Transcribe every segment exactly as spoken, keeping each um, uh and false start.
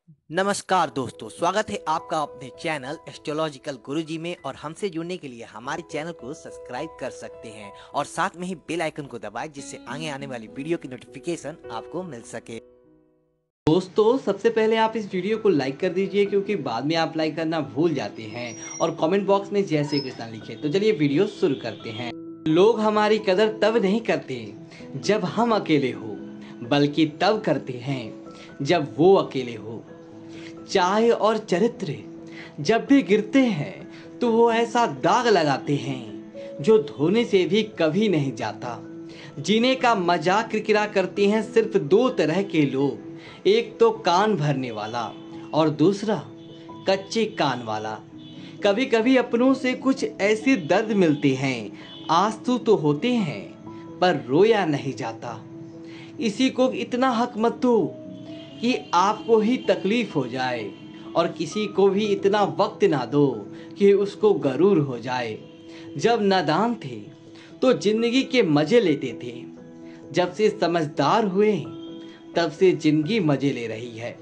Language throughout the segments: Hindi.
नमस्कार दोस्तों, स्वागत है आपका अपने चैनल एस्ट्रोलॉजिकल गुरुजी में। और हमसे जुड़ने के लिए हमारे चैनल को सब्सक्राइब कर सकते हैं और साथ में ही बेल आइकन को दबाएं, जिससे आगे आने वाली वीडियो की नोटिफिकेशन आपको मिल सके। दोस्तों, सबसे पहले आप इस वीडियो को लाइक कर दीजिए, क्योंकि बाद में आप लाइक करना भूल जाते हैं। और कमेंट बॉक्स में जय श्री कृष्णा लिखे। तो चलिए वीडियो शुरू करते हैं। लोग हमारी कदर तब नहीं करते जब हम अकेले हो, बल्कि तब करते हैं जब वो अकेले हो। चाय और चरित्र जब भी गिरते हैं तो वो ऐसा दाग लगाते हैं जो धोने से भी कभी नहीं जाता। जीने का मजाक किरकिरा करते हैं सिर्फ दो तरह के लोग, एक तो कान भरने वाला और दूसरा कच्चे कान वाला। कभी कभी अपनों से कुछ ऐसे दर्द मिलते हैं, आंसू तो होते हैं पर रोया नहीं जाता। इसी को इतना हक मत दो कि आपको ही तकलीफ हो जाए, और किसी को भी इतना वक्त ना दो कि उसको गरूर हो जाए। जब नादान थे तो जिंदगी के मजे लेते थे, जब से समझदार हुए तब से जिंदगी मजे ले रही है।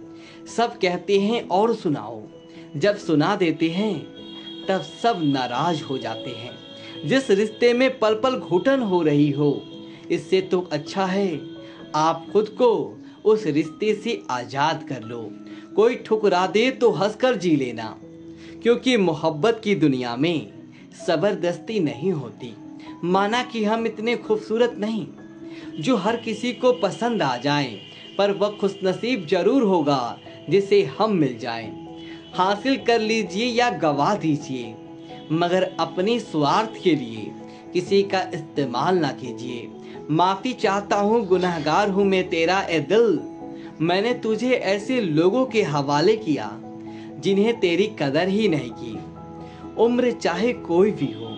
सब कहते हैं और सुनाओ, जब सुना देते हैं तब सब नाराज हो जाते हैं। जिस रिश्ते में पल पल घुटन हो रही हो, इससे तो अच्छा है आप खुद को उस रिश्ते से आजाद कर लो। कोई ठुकरा दे तो हंसकर जी लेना, क्योंकि मोहब्बत की दुनिया में जबरदस्ती नहीं होती। माना कि हम इतने खूबसूरत नहीं जो हर किसी को पसंद आ जाएं, पर वह खुशनसीब जरूर होगा जिसे हम मिल जाएं। हासिल कर लीजिए या गवा दीजिए, मगर अपने स्वार्थ के लिए किसी का इस्तेमाल ना कीजिए। माफी चाहता हूँ, गुनहगार हूँ मैं तेरा ए दिल। मैंने तुझे ऐसे लोगों के हवाले किया जिन्हें तेरी कदर ही नहीं की। उम्र चाहे कोई भी हो,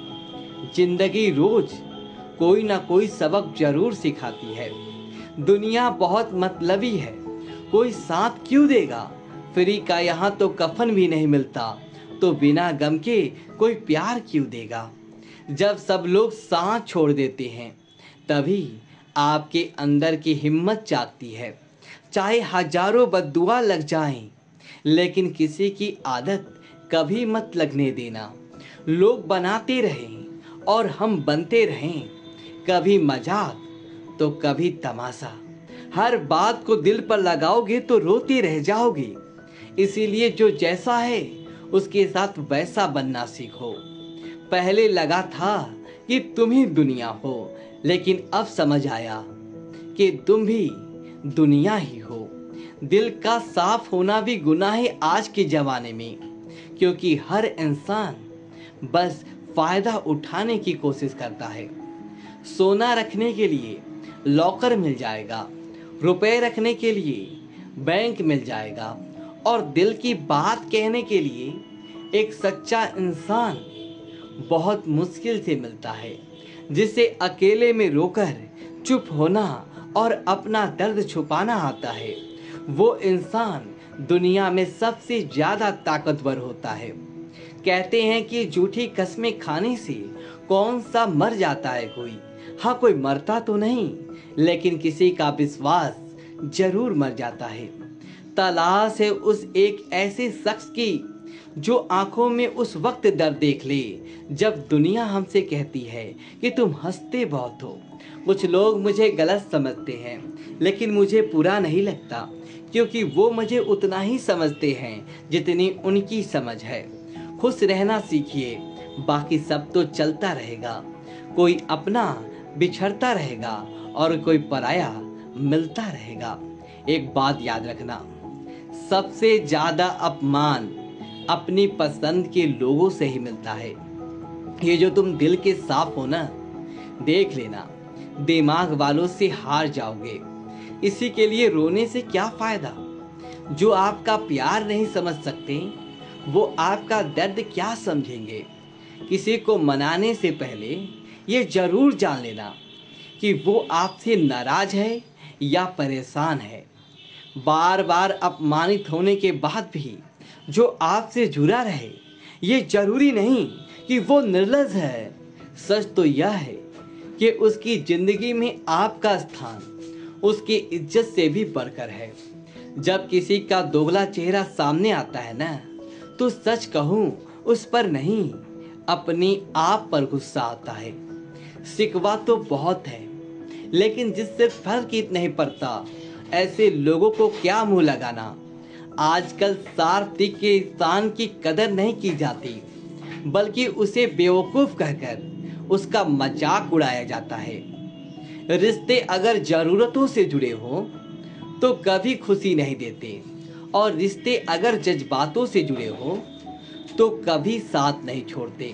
जिंदगी रोज कोई ना कोई सबक जरूर सिखाती है। दुनिया बहुत मतलबी है, कोई साथ क्यों देगा। फ्री का यहाँ तो कफन भी नहीं मिलता, तो बिना गम के कोई प्यार क्यों देगा। जब सब लोग सांस छोड़ देते हैं, तभी आपके अंदर की हिम्मत जागती है। चाहे हजारों बद्दुआ लग जाएं, लेकिन किसी की आदत कभी मत लगने देना। लोग बनाते रहें और हम बनते रहें, कभी मजाक तो कभी तमाशा। हर बात को दिल पर लगाओगे तो रोते रह जाओगे। इसीलिए जो जैसा है उसके साथ वैसा बनना सीखो। पहले लगा था कि तुम ही दुनिया हो, लेकिन अब समझ आया कि तुम भी दुनिया ही हो। दिल का साफ होना भी गुनाह है आज के जमाने में, क्योंकि हर इंसान बस फायदा उठाने की कोशिश करता है। सोना रखने के लिए लॉकर मिल जाएगा, रुपए रखने के लिए बैंक मिल जाएगा, और दिल की बात कहने के लिए एक सच्चा इंसान बहुत मुश्किल से मिलता है, जिसे अकेले में रोकर चुप होना और अपना दर्द छुपाना आता है। वो इंसान दुनिया में सबसे ज्यादा ताकतवर होता है। कहते हैं कि झूठी कस्में खाने से कौन सा मर जाता है कोई। हाँ, कोई मरता तो नहीं, लेकिन किसी का विश्वास जरूर मर जाता है। तलाश है उस एक ऐसे शख्स की जो आंखों में उस वक्त दर्द देख ले जब दुनिया हमसे कहती है कि तुम हंसते बहुत हो। कुछ लोग मुझे गलत समझते हैं, लेकिन मुझे बुरा नहीं लगता, क्योंकि वो मुझे उतना ही समझते हैं जितनी उनकी समझ है। खुश रहना सीखिए, बाकी सब तो चलता रहेगा। कोई अपना बिछड़ता रहेगा और कोई पराया मिलता रहेगा। एक बात याद रखना, सबसे ज्यादा अपमान अपनी पसंद के लोगों से ही मिलता है। ये जो तुम दिल के साफ हो ना, देख लेना दिमाग वालों से हार जाओगे। इसी के लिए रोने से क्या फायदा। जो आपका प्यार नहीं समझ सकते, वो आपका दर्द क्या समझेंगे। किसी को मनाने से पहले ये जरूर जान लेना कि वो आपसे नाराज है या परेशान है। बार बार अपमानित होने के बाद भी जो आपसे जुड़ा रहे, ये जरूरी नहीं कि वो निर्लज है। सच तो यह है कि उसकी जिंदगी में आपका स्थान उसकी इज्जत से भी बढ़कर है। जब किसी का दोगला चेहरा सामने आता है ना, तो सच कहूं उस पर नहीं, अपनी आप पर गुस्सा आता है। शिकवा तो बहुत है, लेकिन जिससे फर्क ही नहीं पड़ता, ऐसे लोगों को क्या मुंह लगाना। आजकल स्वार्थ के इंसान की कदर नहीं की जाती, बल्कि उसे बेवकूफ कहकर उसका मजाक उड़ाया जाता है। रिश्ते अगर जरूरतों से जुड़े हों तो कभी खुशी नहीं देते, और रिश्ते अगर जज्बातों से जुड़े हों तो कभी साथ नहीं छोड़ते।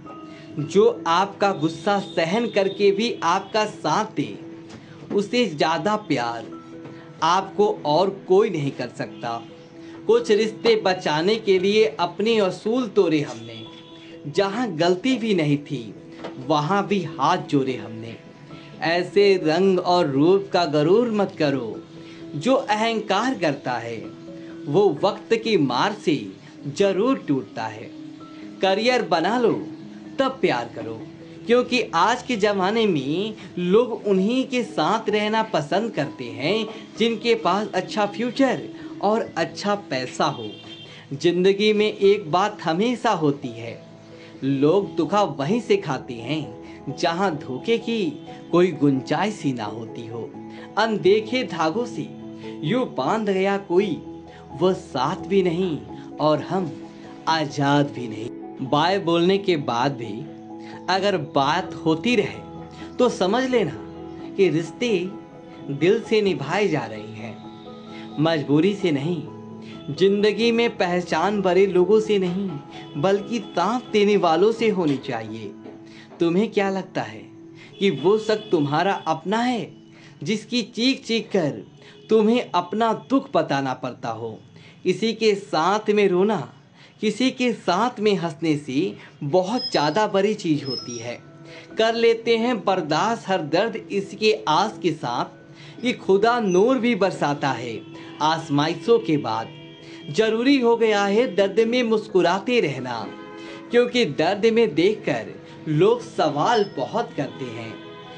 जो आपका गुस्सा सहन करके भी आपका साथ दे, उसे ज़्यादा प्यार आपको और कोई नहीं कर सकता। कुछ रिश्ते बचाने के लिए अपने असूल तोड़े हमने, जहाँ गलती भी नहीं थी वहाँ भी हाथ जोड़े हमने। ऐसे रंग और रूप का गरूर मत करो, जो अहंकार करता है वो वक्त की मार से जरूर टूटता है। करियर बना लो तब प्यार करो, क्योंकि आज के ज़माने में लोग उन्हीं के साथ रहना पसंद करते हैं जिनके पास अच्छा फ्यूचर और अच्छा पैसा हो। जिंदगी में एक बात हमेशा होती है, लोग धोखा वहीं से खाते हैं जहां धोखे की कोई गुंजाइश ही ना होती हो। अनदेखे धागों से यूं बांध गया कोई, वह साथ भी नहीं और हम आजाद भी नहीं। बाय बोलने के बाद भी अगर बात होती रहे तो समझ लेना कि रिश्ते दिल से निभाए जा रहे हैं, मजबूरी से नहीं। जिंदगी में पहचान भरे लोगों से नहीं, बल्कि साथ देने वालों से होनी चाहिए। तुम्हें क्या लगता है कि वो शख्स तुम्हारा अपना है, जिसकी चीख चीख कर तुम्हें अपना दुख बताना पड़ता हो? किसी के साथ में रोना, किसी के साथ में हंसने से बहुत ज़्यादा बड़ी चीज़ होती है। कर लेते हैं बर्दाश्त हर दर्द इसके आस के साथ, कि खुदा नूर भी बरसाता है आजमाइशों के बाद। जरूरी हो गया है दर्द में मुस्कुराते रहना, क्योंकि दर्द में देखकर लोग सवाल बहुत करते हैं।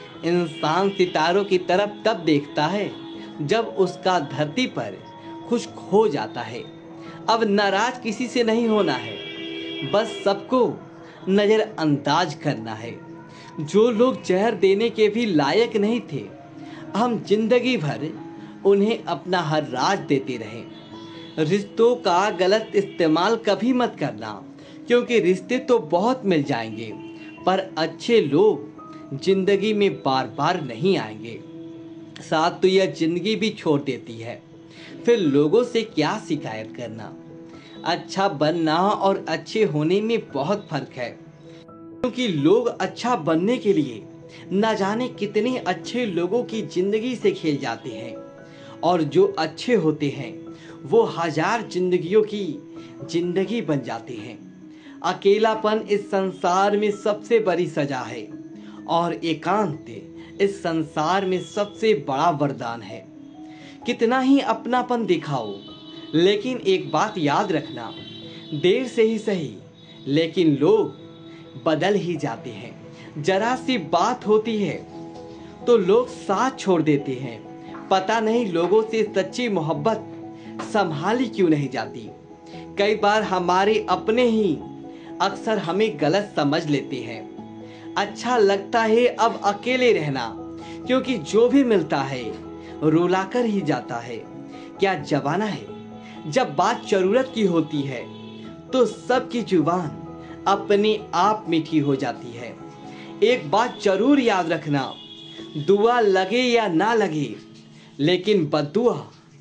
इंसान सितारों की तरफ तब देखता है जब उसका धरती पर खुश्क हो जाता है। अब नाराज किसी से नहीं होना है, बस सबको नज़रअंदाज करना है। जो लोग जहर देने के भी लायक नहीं थे, हम जिंदगी भर उन्हें अपना हर राज देते रहे। रिश्तों का गलत इस्तेमाल कभी मत करना, क्योंकि रिश्ते तो बहुत मिल जाएंगे, पर अच्छे लोग जिंदगी में बार बार नहीं आएंगे। साथ तो यह जिंदगी भी छोड़ देती है, फिर लोगों से क्या शिकायत करना। अच्छा बनना और अच्छे होने में बहुत फर्क है, क्योंकि लोग अच्छा बनने के लिए न जाने कितने अच्छे लोगों की जिंदगी से खेल जाते हैं, और जो अच्छे होते हैं वो हजार जिंदगियों की जिंदगी बन जाते हैं। अकेलापन इस संसार में सबसे बड़ी सजा है, और एकांत इस संसार में सबसे बड़ा वरदान है। कितना ही अपनापन दिखाओ, लेकिन एक बात याद रखना, देर से ही सही लेकिन लोग बदल ही जाते हैं। जरा सी बात होती है तो लोग साथ छोड़ देते हैं। पता नहीं लोगों से सच्ची मोहब्बत संभाली क्यों नहीं जाती। कई बार हमारे अपने ही अक्सर हमें गलत समझ लेते हैं। अच्छा लगता है अब अकेले रहना, क्योंकि जो भी मिलता है रुलाकर ही जाता है। क्या जमाना है, जब बात जरूरत की होती है तो सबकी जुबान अपने आप मीठी हो जाती है। एक बात जरूर याद रखना, दुआ लगे या ना लगे, लेकिन बद्दुआ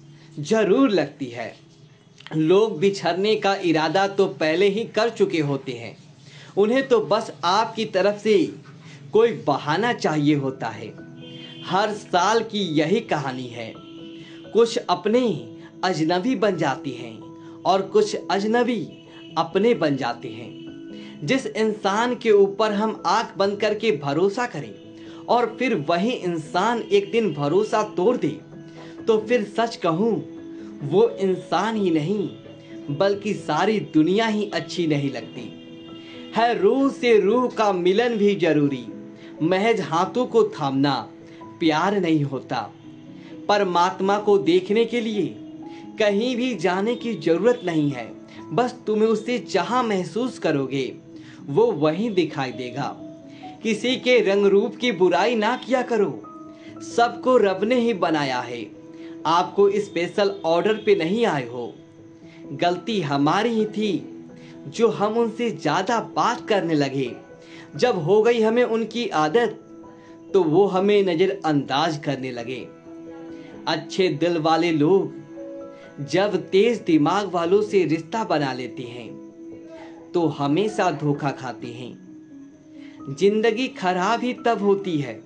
जरूर लगती है। लोग बिछड़ने का इरादा तो पहले ही कर चुके होते हैं, उन्हें तो बस आपकी तरफ से कोई बहाना चाहिए होता है। हर साल की यही कहानी है, कुछ अपने अजनबी बन जाती हैं और कुछ अजनबी अपने बन जाते हैं। जिस इंसान के ऊपर हम आंख बंद करके भरोसा करें और फिर वही इंसान एक दिन भरोसा तोड़ दे, तो फिर सच कहूँ वो इंसान ही नहीं बल्कि सारी दुनिया ही अच्छी नहीं लगती है। रूह से रूह का मिलन भी जरूरी, महज हाथों को थामना प्यार नहीं होता। परमात्मा को देखने के लिए कहीं भी जाने की जरूरत नहीं है, बस तुम्हें उसे जहां महसूस करोगे वो वहीं दिखाई देगा। किसी के रंग रूप की बुराई ना किया करो, सबको रब ने ही बनाया है। आपको स्पेशल ऑर्डर पे नहीं आए हो। गलती हमारी ही थी जो हम उनसे ज्यादा बात करने लगे। जब हो गई हमें उनकी आदत तो वो हमें नजरअंदाज करने लगे। अच्छे दिल वाले लोग जब तेज दिमाग वालों से रिश्ता बना लेते हैं तो हमेशा धोखा खाते हैं। जिंदगी खराब ही तब होती है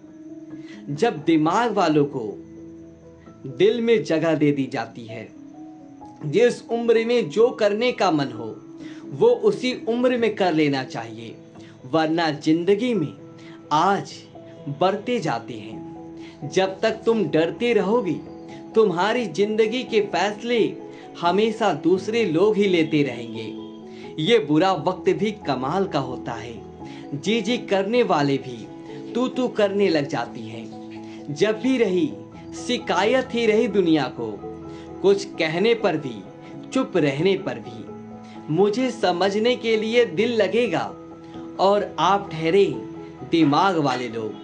जब दिमाग वालों को दिल में जगह दे दी जाती है। जिस उम्र में जो करने का मन हो वो उसी उम्र में कर लेना चाहिए, वरना जिंदगी में आज बढ़ते जाते हैं। जब तक तुम डरते रहोगे तुम्हारी जिंदगी के फैसले हमेशा दूसरे लोग ही लेते रहेंगे। ये बुरा वक्त भी कमाल का होता है, जी जी करने वाले भी तू तू करने लग जाती हैं। जब भी रही शिकायत ही रही दुनिया को, कुछ कहने पर भी चुप रहने पर भी। मुझे समझने के लिए दिल लगेगा और आप ठहरे दिमाग वाले लोग।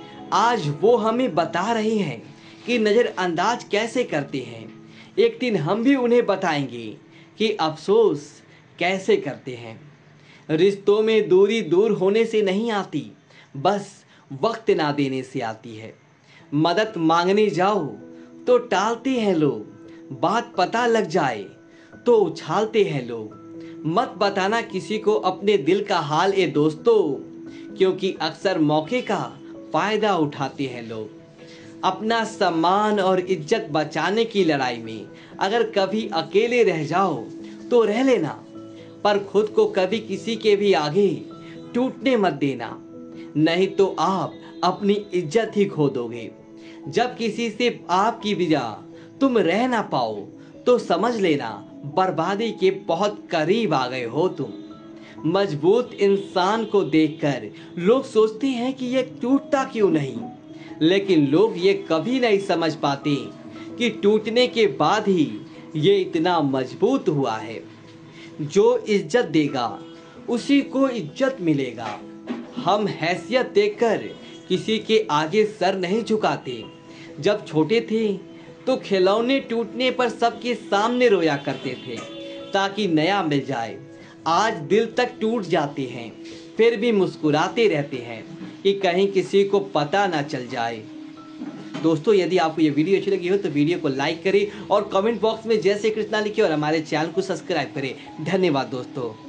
आज वो हमें बता रहे हैं कि नज़रअंदाज कैसे करते हैं। एक दिन हम भी उन्हें बताएंगे कि अफसोस कैसे करते हैं। रिश्तों में दूरी दूर होने से नहीं आती, बस वक्त ना देने से आती है। मदद मांगने जाओ तो टालते हैं लोग, बात पता लग जाए तो उछालते हैं लोग। मत बताना किसी को अपने दिल का हाल ए दोस्तों, क्योंकि अक्सर मौके का फायदा उठाते हैं लोग। अपना सम्मान और इज्जत बचाने की लड़ाई में अगर कभी अकेले रह जाओ तो रह लेना, पर खुद को कभी किसी के भी आगे टूटने मत देना, नहीं तो आप अपनी इज्जत ही खो दोगे। जब किसी से आपकी वजह तुम रह ना पाओ तो समझ लेना बर्बादी के बहुत करीब आ गए हो तुम। मजबूत इंसान को देखकर लोग सोचते हैं कि ये टूटता क्यों नहीं, लेकिन लोग ये कभी नहीं समझ पाते कि टूटने के बाद ही ये इतना मजबूत हुआ है। जो इज्जत देगा उसी को इज्जत मिलेगा। हम हैसियत देखकर किसी के आगे सर नहीं झुकाते। जब छोटे थे तो खिलौने टूटने पर सबके सामने रोया करते थे ताकि नया मिल जाए। आज दिल तक टूट जाते हैं फिर भी मुस्कुराते रहते हैं कि कहीं किसी को पता ना चल जाए। दोस्तों, यदि आपको ये वीडियो अच्छी लगी हो तो वीडियो को लाइक करें और कमेंट बॉक्स में जय श्री कृष्णा लिखें और हमारे चैनल को सब्सक्राइब करें। धन्यवाद दोस्तों।